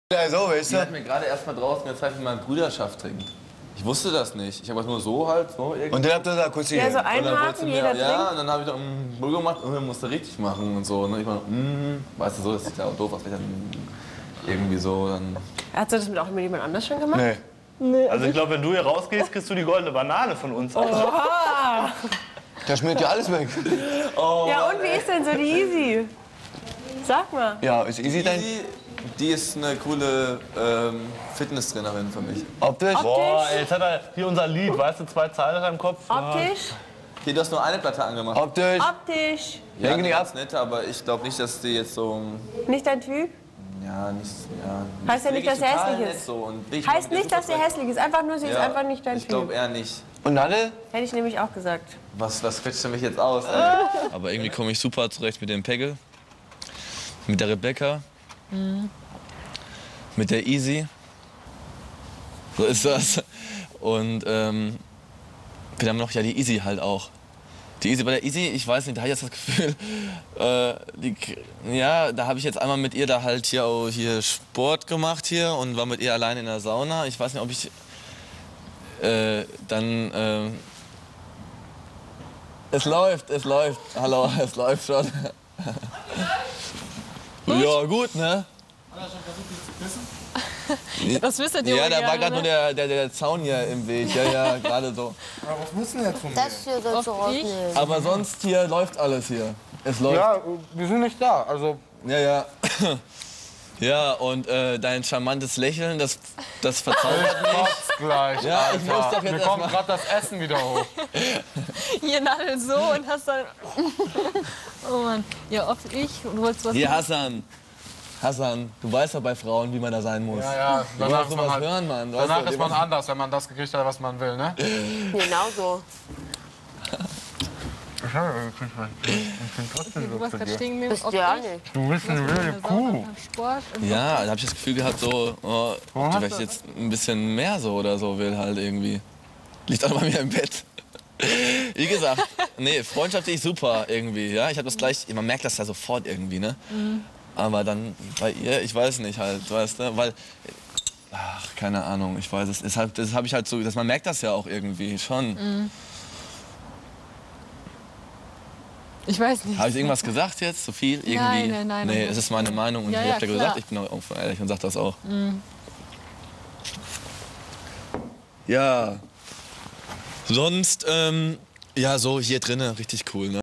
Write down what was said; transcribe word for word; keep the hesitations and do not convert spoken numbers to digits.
Ja, so, weißt Die du? hat mir gerade erst mal draußen gezeigt, wie man Brüderschaft trinkt. Ich wusste das nicht. Ich habe das nur so halt, so irgendwie. Und dann habt ihr da kurz hier. Ja, so Und dann wollte einhaken, sie mir, jeder ja, trinkt. und dann habe ich dann mm, Brühe gemacht und dann musste richtig machen und so. Und ich war, mm, weißt du, so, das sieht ja auch doof aus, wenn ich dann irgendwie so dann. Hast du das mit auch mit jemand anders schon gemacht? Nee. Nee. Also ich glaube, wenn du hier rausgehst, kriegst du die goldene Banane von uns. Oha. Da schmiert ja alles weg. Oh, Ja, und wie ist denn so die Easy? Sag mal. Ja, ist easy dein. Die, die ist eine coole ähm, Fitnesstrainerin für mich. Optisch? Boah, ey, jetzt hat er hier unser Lied, weißt du, zwei Zeilen im Kopf. Optisch? Hier, du hast nur eine Platte angemacht. Optisch? Optisch. Ja, Lenk die nicht ganz nett, aber ich glaube nicht, dass die jetzt so. Nicht dein Typ? Ja, nicht. Ja, Heißt ja nicht, dass er total hässlich nett ist. So und richtig Heißt nicht, dass er super hässlich ist. Einfach nur, sie ist Ja, einfach nicht dein Ich glaube Typ. eher nicht. Und Nadel? Hätte ich nämlich auch gesagt. Was, was quetscht du mich jetzt aus? Ey? Aber irgendwie komme ich super zurecht mit dem Pegel, mit der Rebecca, mit der Easy. So ist das. Und ähm, wir haben noch ja die Easy halt auch. Die Easy, bei der Easy, ich weiß nicht, da habe ich jetzt das Gefühl, äh, die, ja, da habe ich jetzt einmal mit ihr da halt hier, auch hier Sport gemacht hier und war mit ihr alleine in der Sauna. Ich weiß nicht, ob ich äh, dann... Äh, es läuft, es läuft. Hallo, es läuft schon. Ja, gut, ne? Das wisst ihr Ja, wohl da war gerne, gerade nur ne? der, der, der Zaun hier im Weg. Ja, ja, gerade so. Was musst du denn jetzt von mir? Das hier sollst du Auf dich? rausnehmen. Aber sonst hier läuft alles hier. Es läuft. Ja, wir sind nicht da. Also, Ja, ja. Ja, und äh, dein charmantes Lächeln, das, das verzaubert mich. kotzt gleich. Ja, ich muss doch Mir jetzt kommt erstmal. gerade das Essen wieder hoch. Hier Nadel so und hast dann... Oh Mann. Ja, oft ich und du wolltest was... Hier, Hassan. Hassan, du weißt ja bei Frauen, wie man da sein muss. Ja, ja. Du Danach musst ist sowas man, halt, hören, Mann. Weißt danach du, ist man anders, wenn man das gekriegt hat, was man will, ne? Genau so. Ich bin trotzdem Du warst gerade stehen geblieben. Bist ob du ja ich, nicht. Du bist eine wilde beim Kuh. Sauna, beim Sport. und Ja, da habe ich das Gefühl gehabt, so, oh, ob die hast vielleicht du- jetzt ein bisschen mehr so oder so will halt irgendwie. Liegt auch bei mir im Bett. Wie gesagt, nee, freundschaftlich super irgendwie, ja. Ich habe das gleich, man merkt das ja sofort irgendwie, ne? Aber dann bei ihr, ich weiß nicht halt, weißt du, weil, ach, keine Ahnung, ich weiß es. Deshalb, das habe ich halt so, dass man merkt das ja auch irgendwie schon. Ich weiß nicht. Habe ich irgendwas gesagt jetzt, zu viel? Irgendwie? Nein, nein, nein, Nee, nein. es ist meine Meinung und Ja, ich ja, habe ja klar. gesagt, ich bin auch offen ehrlich und sag das auch. Ja. Sonst, ähm, ja, so hier drinnen, richtig cool, ne?